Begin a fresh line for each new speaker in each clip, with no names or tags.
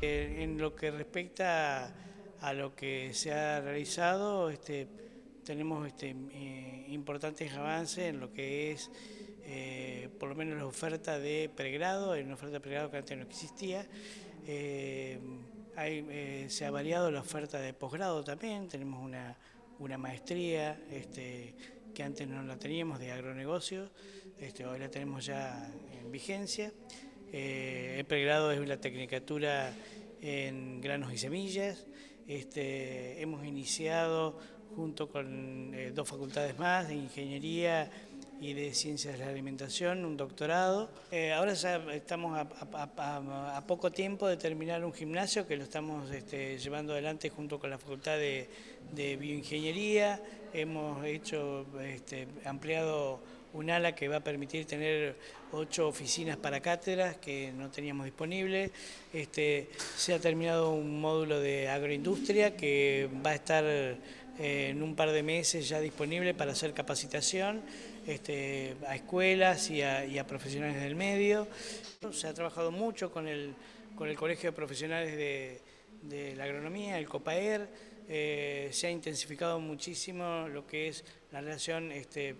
En lo que respecta a lo que se ha realizado, tenemos importantes avances en lo que es, por lo menos la oferta de pregrado. Hay una oferta de pregrado que antes no existía. Eh, Se ha variado la oferta de posgrado también. Tenemos una maestría que antes no la teníamos, de agronegocios. Hoy la tenemos ya en vigencia. El pregrado es la tecnicatura en granos y semillas. Hemos iniciado junto con dos facultades más, de ingeniería y de ciencias de la alimentación, un doctorado. Ahora ya estamos a poco tiempo de terminar un gimnasio que lo estamos llevando adelante junto con la Facultad de Bioingeniería. Hemos ampliado un ala que va a permitir tener 8 oficinas para cátedras que no teníamos disponibles. Se ha terminado un módulo de agroindustria que va a estar en un par de meses ya disponible para hacer capacitación a escuelas y a profesionales del medio. Se ha trabajado mucho con el Colegio de Profesionales de la Agronomía, el COPAER. Se ha intensificado muchísimo lo que es la relación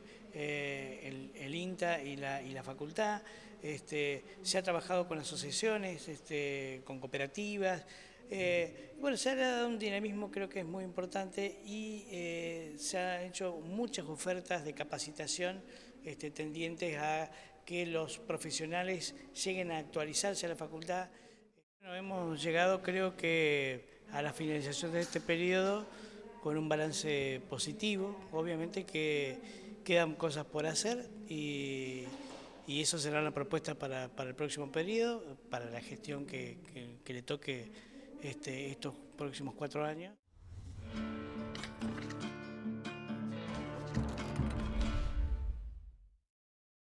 el INTA y la facultad. Se ha trabajado con asociaciones, con cooperativas. Bueno, se ha dado un dinamismo, creo que es muy importante, y se han hecho muchas ofertas de capacitación tendientes a que los profesionales lleguen a actualizarse a la facultad. Bueno, hemos llegado, creo que, a la finalización de este periodo con un balance positivo. Obviamente que quedan cosas por hacer y eso será la propuesta para el próximo periodo, para la gestión que le toque estos próximos 4 años.